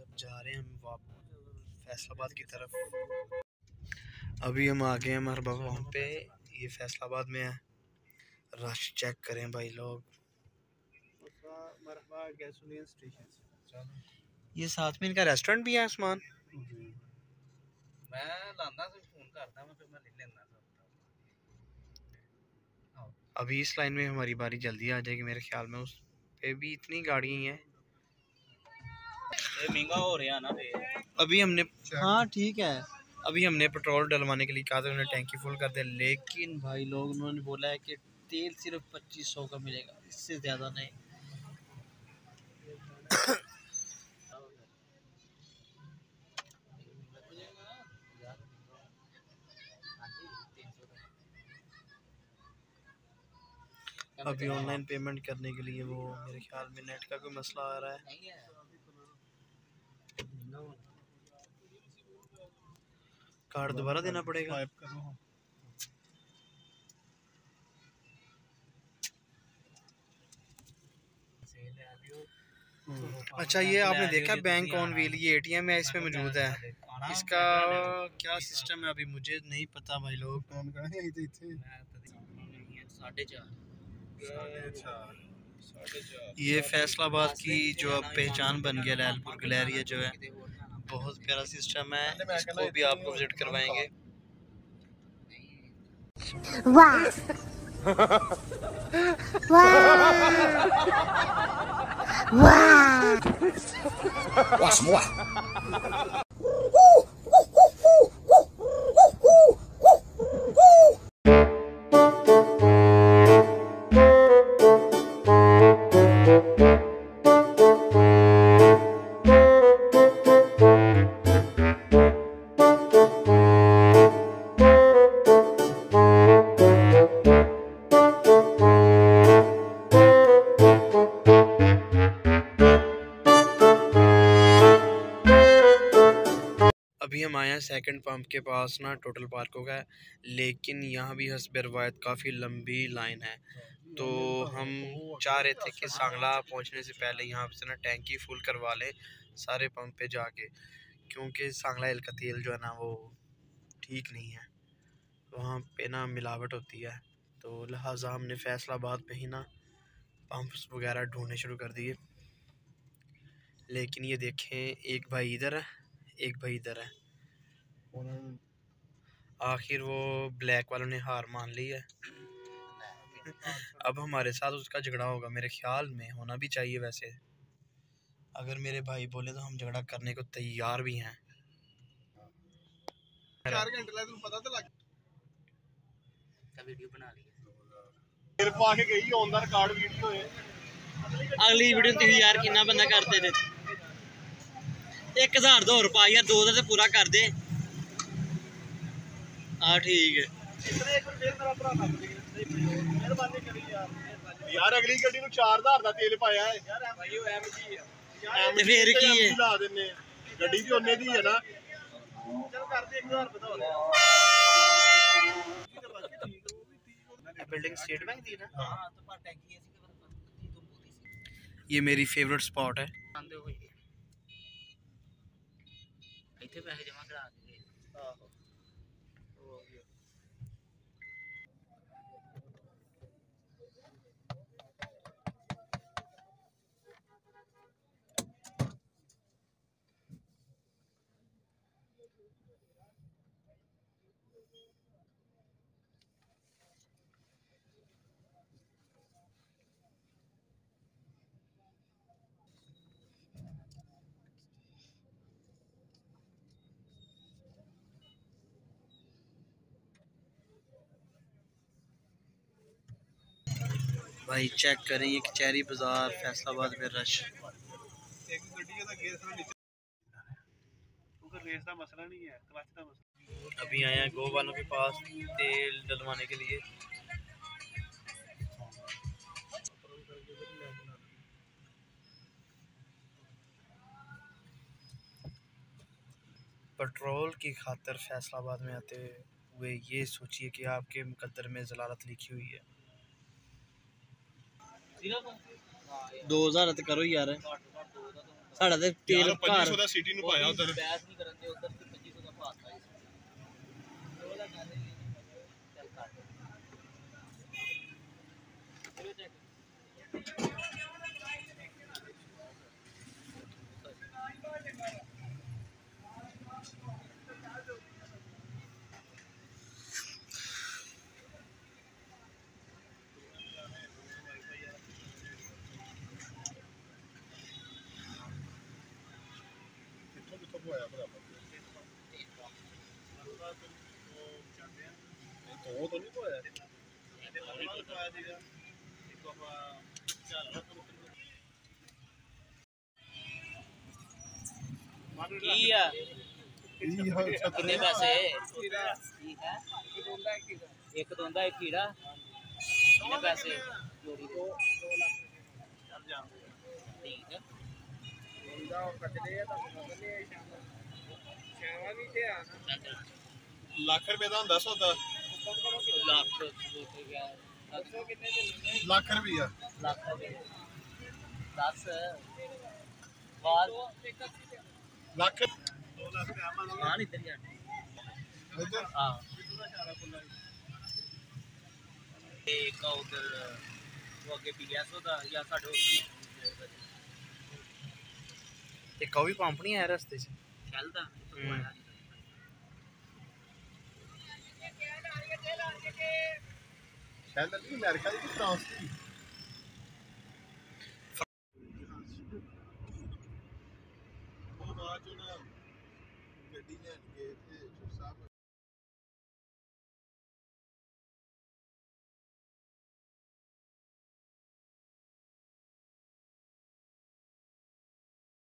अब जा रहे हैं हम वापस फैसलाबाद की तरफ। अभी हम आ गए हैं हमारे बाबा वहाँ पे, ये फैसलाबाद में है। रश चेक करें भाई लोग। ये साथ में इनका रेस्टोरेंट भी है आसमान। मैं लांदा से फोन करता मैं फिर मैं ले लेना। अभी इस लाइन में हमारी बारी जल्दी आ जाएगी मेरे ख्याल में। उस पे भी इतनी गाड़ियाँ हैं, ये महंगा हो रहा ना फिर। अभी हमने, हाँ ठीक है, अभी हमने पेट्रोल डलवाने के लिए कहा था, उन्होंने टैंकी फुल कर दिया। लेकिन भाई लोग उन्होंने बोला है कि तेल सिर्फ 2500 का मिलेगा, इससे ज़्यादा नहीं। अभी ऑनलाइन पेमेंट करने के लिए वो मेरे ख्याल में नेट का कोई मसला आ रहा है। कार्ड दोबारा देना पड़ेगा। अच्छा, ये आपने देखा बैंक ऑन व्हील, ये एटीएम है, इसमें मौजूद है। इसका क्या सिस्टम है अभी मुझे नहीं पता भाई लोग। ये फैसलाबाद की जो अब पहचान बन गया, लैलपुर गैलेरिया जो है, बहुत प्यारा सिस्टम है। इसको भी आपको विजिट करवाएंगे। वाह वाह वाह वाह। अभी हम आए हैं सेकंड पंप के पास ना, टोटल पार्क होगा, लेकिन यहाँ भी हस्ब रवायत काफ़ी लंबी लाइन है। तो हम चाह रहे थे कि सांगला पहुँचने से पहले यहाँ से ना टैंकी फुल करवा लें सारे पंप पे जाके, क्योंकि सांगला एल का तेल जो है ना वो ठीक नहीं है, वहाँ पे ना मिलावट होती है। तो लिहाजा हमने फैसलाबाद पे ही ना पंप्स वगैरह ढूंढने शुरू कर दिए। लेकिन ये देखें, एक भाई इधर है, एक भाई इधर है। आखिर वो ब्लैक वालों ने हार मान ली है। अब हमारे साथ उसका झगड़ा होगा, मेरे ख्याल में होना भी चाहिए। वैसे अगर मेरे भाई बोले तो हम झगड़ा करने को तैयार भी हैं। 4 घंटे लगे, पता तो लग वीडियो बना ली फिर पाके गई ऑन द रिकॉर्ड वीडियो है। अगली वीडियो तुम यार कितना बंदा करते थे 1000 2 रुपया यार 2 से पूरा कर दे। हाँ ठीक है यार, अगली गड्डी ਨੂੰ 4000 ਦਾ ਤੇਲ ਪਾਇਆ ਹੈ भाई वो एमजी है ਤੇ ਫਿਰ ਕੀ ਹੈ, ਲਾ ਦਿੰਨੇ ਗੱਡੀ ਵੀ ਉਹਨੇ ਦੀ ਹੈ ਨਾ। ਚਲ ਕਰਦੇ 1000 ਵਧਾ बिल्डिंग स्टेट बैंक दी ना। हां तो पर टैंकी ऐसी के तो पूरी सी। ये मेरी फेवरेट स्पॉट है। आंदे हो इथे पैसे जमा करा के हां हो गया। भाई चेक करें, ये कचहरी बाजार फैसलाबाद में रश। अभी आए हैं गो वालों के पास तेल डलवाने के लिए। पेट्रोल की खातर फैसलाबाद में आते हुए ये सोचिए कि आपके मुकद्दर में जलालत लिखी हुई है। 2000 करो यार। ਸਾਡਾ ਤੇ ਤੇਲ ਯਾਰ 2500 ਦਾ ਸਿਟੀ ਨੂੰ ਪਾਇਆ ਉਧਰ। ਬੈਸ ਨਹੀਂ ਕਰਨ ਦੇ ਉਧਰ ਤੇ 2500 ਦਾ ਪਾਤਾ ਉਹਦਾ ਗੱਲ ਹੀ ਚੱਲ ਕਰ ਚਲੋ ਚੈੱਕ ਕਿੱਥੋਂ ਕਿੱਥੋਂ ਪਵਾਇਆ ਭਰਾਵਾ? ਇਹ ਤੋਂ ਨਹੀਂ ਪਵਾਇਆ। ਕੀ ਆ ਕਿੰਨੇ ਪੈਸੇ ਠੀਕ ਹੈ ਇੱਕ ਦੋਂਦਾ ਇੱਕ ਕੀੜਾ ਕਿੰਨੇ ਪੈਸੇ ਜੋੜੀ ਦੇ 2 ਲੱਖ ਠੀਕ ਹੈ ਲੱਖ ਰੁਪਏ ਦਾ ਹੁੰਦਾ ਸੌਦਾ। ਲੱਖ ਰੁਪਏ ਲੱਖ ਰੁਪਈਆ ਲੱਖ ਰੁਪਏ 10 ਬਾਅਦ ਲੱਖ ਹਾਂ ਇੱਧਰ ਜਾ ਇੱਧਰ ਹਾਂ ਇੱਕ ਉਧਰ ਉਹ ਅੱਗੇ ਪੀਐਸਓ ਦਾ ਜਾਂ ਸਾਡੇ ਤੇ ਕੋਈ ਪੰਪ ਨਹੀਂ ਆਇਆ ਰਸਤੇ 'ਚ ਚੱਲਦਾ ਸ਼ਾਇਦ ਨਹੀਂ ਅਮਰੀਕਾ ਦੀ ਫਰਾਂਸ ਦੀ। ਉਹ ਬਾਅਦ ਚ ਨਾ ਗੱਡੀ ਲੈਣ ਗਏ ਤੇ ਸਾਹਿਬ